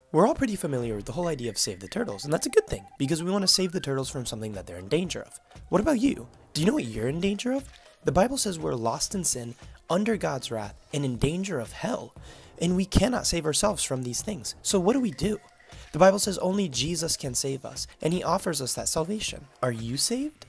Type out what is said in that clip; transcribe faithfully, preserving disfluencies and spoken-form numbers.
We're all pretty familiar with the whole idea of save the turtles, and that's a good thing, because we want to save the turtles from something that they're in danger of. What about you? Do you know what you're in danger of? The Bible says we're lost in sin, under God's wrath, and in danger of hell, and we cannot save ourselves from these things. So what do we do? The Bible says only Jesus can save us, and he offers us that salvation. Are you saved?